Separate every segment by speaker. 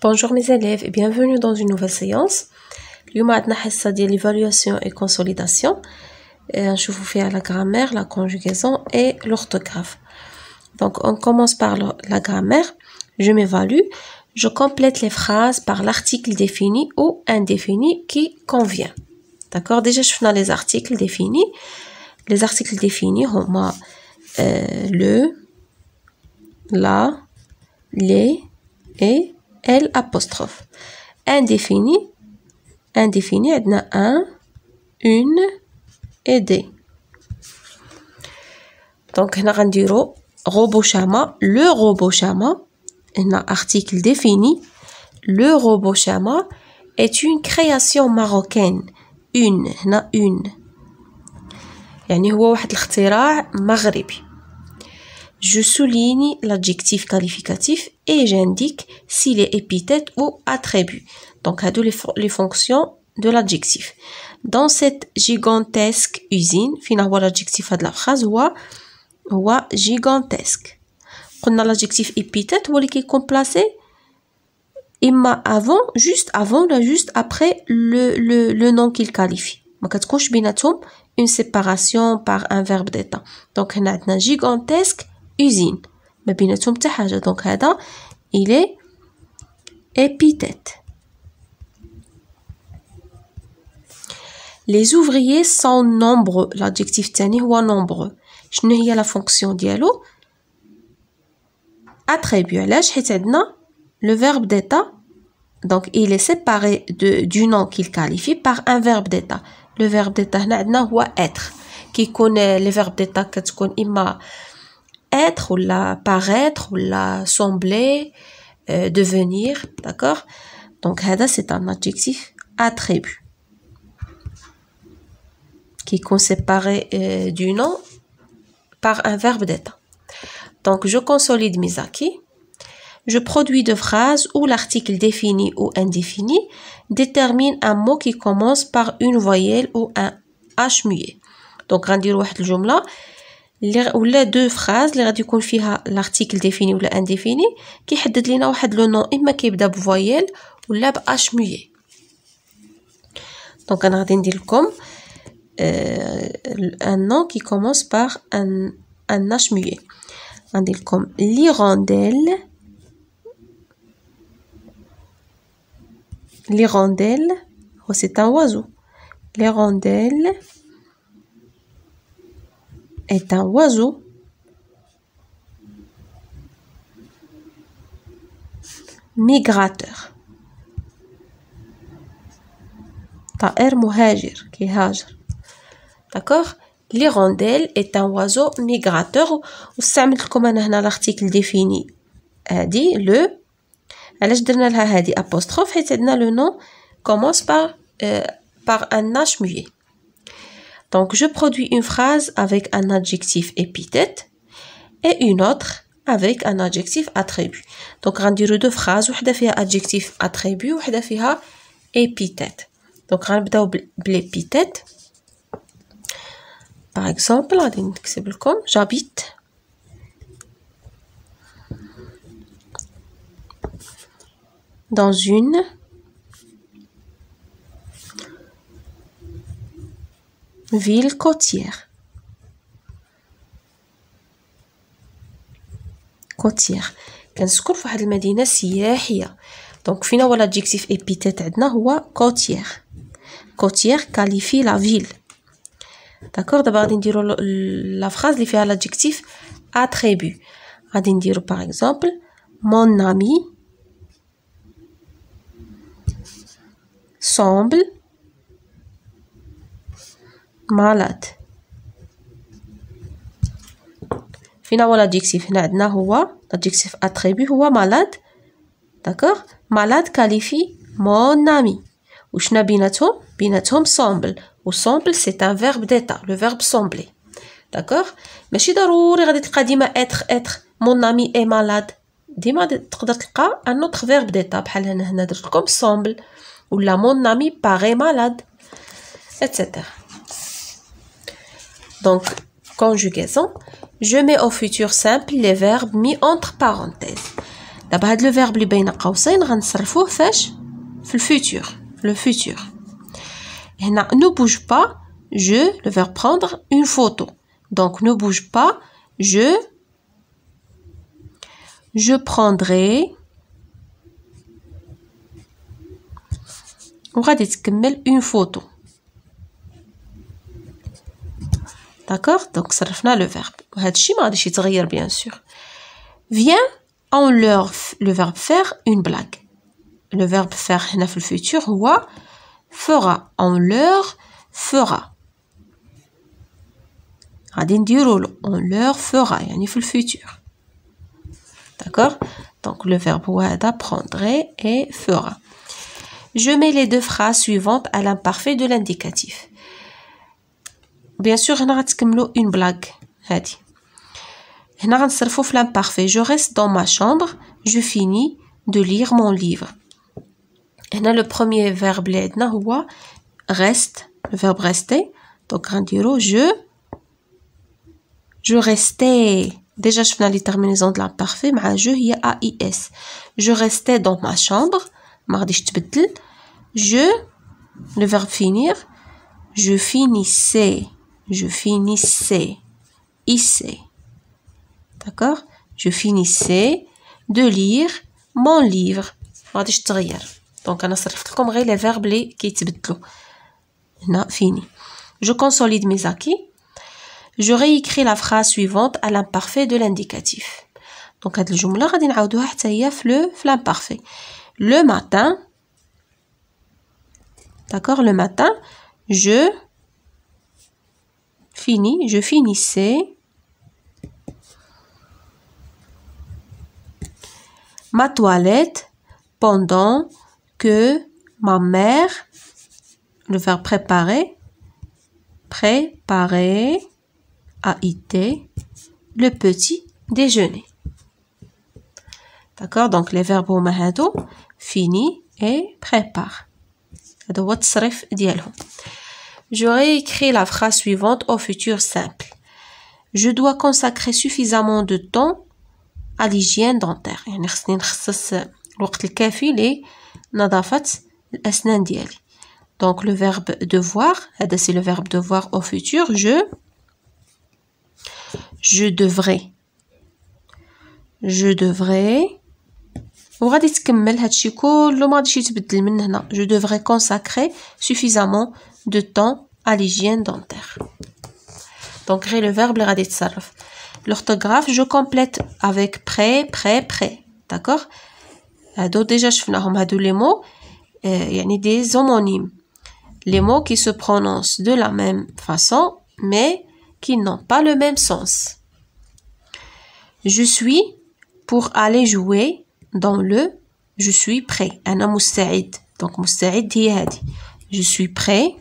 Speaker 1: Bonjour mes élèves et bienvenue dans une nouvelle séance. اليوم عندنا حصة ديال l'évaluation et consolidation. نشوفوا فيها la grammaire, la conjugaison et l'orthographe. Donc on commence par la grammaire. Je m'évalue. Je complète les phrases par l'article défini ou indéfini qui convient. D'accord? Déjà شفنا les articles définis. Les articles définis هما le, la, les et L apostrophe. Indéfini, عندنا un, une et des. Donc هنا غنديرو robot Shama, le robot Shama, هنا article défini. Le robot Shama est une création marocaine. هنا une. يعني هو واحد الاختراع مغربي. Je souligne l'adjectif qualificatif et j'indique s'il est épithète ou attribut. Donc, à les fonctions de l'adjectif. Dans cette gigantesque usine, finalement, l'adjectif de la phrase ou gigantesque. On a l'adjectif épithète ou qui est placé imma avant, juste avant, là, juste après le nom qu'il qualifie. Donc, une séparation par un verbe d'état. Donc, on a gigantesque usine. ما بيناتهم حتى حاجة. Donc هذا il est épithète. Les ouvriers sont nombreux. L'adjectif الثاني هو nombreux. شنو هي la fonction ديالو؟ attribut. علاش؟ حيت عندنا le verbe d'état. Donc il est séparé du nom qu'il qualifie par un verbe d'état. Le verbe d'état هنا عندنا هو être. كيكون les verbes d'état كتكون إما être ou la paraître ou la sembler, devenir, d'accord? Donc هذا c'est un adjectif attribut qui est séparé du nom par un verbe d'état. Donc je consolide mes acquis. Je produis deux phrases où l'article défini ou indéfini détermine un mot qui commence par une voyelle ou un H muet. Donc غندير واحد الجملة ولا دو فراز اللي غادي يكون فيها l'article défini ولا indéfini كيحدد لينا واحد لو نون اما كيبدا بفويل ولا باش موي. دونك انا غادي ندير لكم un nom qui commence par un h muet. غندير لكم l'hirondelle c'est un oiseau. L'hirondelle est un oiseau migrateur. طائر مهاجر كيهاجر. D'accord? L'hirondelle est un oiseau migrateur. واستعملت لكم انا هنا l'article défini هادي le. علاش درنا لها هادي apostrophe؟ حيت عندنا le nom commence par un h muet. Donc, je produis une phrase avec un adjectif épithète et une autre avec un adjectif attribut. Donc, غنديرو deux phrases, وحدة فيها adjectif attribut وحدة فيها épithète. Donc, غنبداو بالépithète. Par exemple, غادي نكتب لكم j'habite dans une ville côtière. كنسكن في واحد المدينة سياحية. دونك فينا هو l'adjectif épithète عندنا هو côtière. Côtière qualifie la ville. D'accord? دابا غادي نديرو la phrase اللي فيها l'adjectif attribut. غادي نديرو par exemple mon ami semble malade. فينا هو l'adjectif هنا عندنا هو l'adjectif attribut هو malade. d'accord? malade qualifie mon ami. وشنا بيناتهم semble. و semble c'est un verbe d'état, le verbe sembler. d'accord? ماشي ضروري غادي تلقى ديما être mon ami est malade. ديما تقدر تلقى un autre verbe d'état بحال هنا درت لكم semble ولا mon ami paraît malade, etc. Donc, conjugaison. Je mets au futur simple les verbes mis entre parenthèses. دابا هاد لو فيرب اللي بين قوسين غنصرفوه فاش في الفوتور le futur هنا ne bouge pas je le verbe prendre une photo donc ne bouge pas je prendrai وغادي تكمل une photo d'accord donc صرفنا le verbe وهذا الشيء ما غاديش يتغير bien sûr viens on leur le verbe faire une blague le verbe faire هنا في الفوتور هو fera on leur fera غادي نديرو on leur fera يعني في الفوتور d'accord donc le verbe هو هذا prendrait et fera je mets les deux phrases suivantes à l'imparfait de l'indicatif bien sûr هنا غتكملوا une blague هادي هنا غنصرفو في l'imparfait je reste dans ma chambre je finis de lire mon livre هنا le premier verbe اللي عندنا هو reste le verbe rester donc غنديرو je restais déjà شفنا لي terminaison de l'imparfait مع je هي AIS je restais dans ma chambre ما غاديش تبدل je le verbe finir je finissais d'accord je finissais de lire mon livre ما غاديش تغير دونك انا صرفت لكم غير لي فيرب لي كيتبدلوا هنا fini je consolide mes acquis je réécris la phrase suivante à l'imparfait de l'indicatif donc هاد الجمله غادي نعاودوها حتى هي في l'imparfait le matin d'accord le matin je finissais ma toilette pendant que ma mère le verbe préparer a été le petit déjeuner d'accord donc les verbes هما هادو fini et prépare هذا هو التصريف ديالهم je réécris la phrase suivante au futur simple je dois consacrer suffisamment de temps à l'hygiène dentaire يعني خصني نخصص الوقت الكافي لنظافة الأسنان ديالي donc le verbe devoir هذا c'est le verbe devoir au futur je devrais وغادي تكمل هادشي كله ما غاديش يتبدل من هنا je devrais consacrer suffisamment de temps à l'hygiène dentaire donc غير le verbe اللي غادي يتصرف l'orthographe je complète avec prêt d'accord هادو déjà شفناهم هادو les mots يعني des homonymes les mots qui se prononcent de la même façon mais qui n'ont pas le même sens je suis pour aller jouer dans le je suis prêt أنا مستعد donc مستعد هي هادي je suis prêt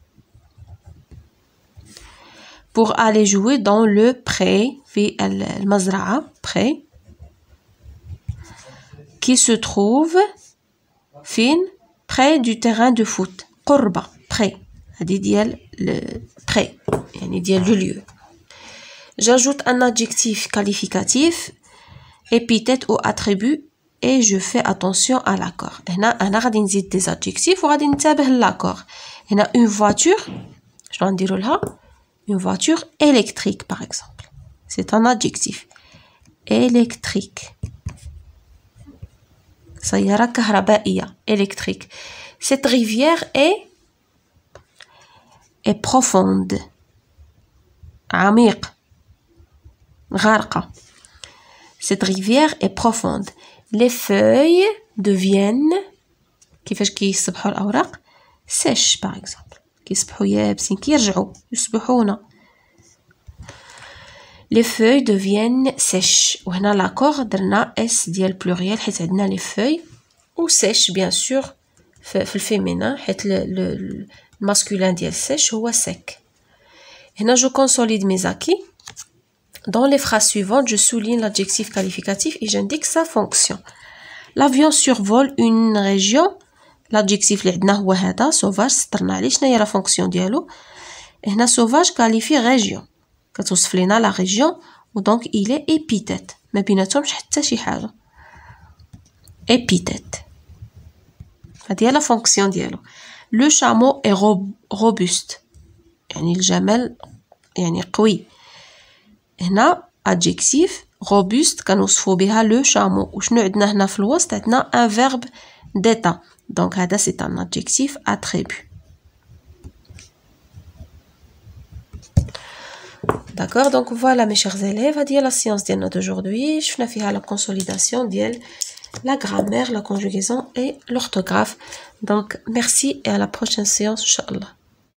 Speaker 1: pour aller jouer dans le pré في المزرعة pré qui se trouve فين près du terrain de foot قربة près هذه ديال près يعني ديال le lieu j'ajoute un adjectif qualificatif épithète ou attribut et je fais attention à l'accord هنا أنا غادي نزيد des adjectifs وغادي ننتبه لl'accord هنا une voiture شنو غنديرو لها une voiture électrique par exemple c'est un adjectif électrique سيارة كهربائية électrique cette rivière est profonde عميق غارقة cette rivière est profonde les feuilles deviennent كيفاش كيصبحوا الأوراق sèches par exemple كيصبحوا يابسين كيرجعوا يصبحون les feuilles deviennent sèches وهنا l'accord درنا s ديال pluriel حيت عندنا les feuilles و sèches bien sûr في الفيمينين حيت الماسكولين ديال sèche هو sec هنا je consolide mes acquis dans les phrases suivantes je souligne l'adjectif qualificatif et j'indique sa fonction l'avion survole une région l'adjectif اللي عندنا هو هذا sauvage سطرنا عليه شنو هي لا فونكسيون ديالو هنا sauvage qualifie région كتوصف لينا لا région و دونك il est épithète ما بيناتهمش حتى شي حاجه épithète. هذه la fonction ديالو. Le chameau est robuste. يعني الجمل يعني قوي. هنا adjectif robuste كنوصفو بها le chameau. وشنو عندنا هنا في الوسط؟ عندنا un verbe d'état. Donc هذا c'est un adjectif attribut. D'accord, donc voilà mes chers élèves, هذه la séance ديالنا d'aujourd'hui. شفنا فيها la consolidation ديال la grammaire, la conjugaison et l'orthographe. Donc merci et à la prochaine séance, Inch'Allah.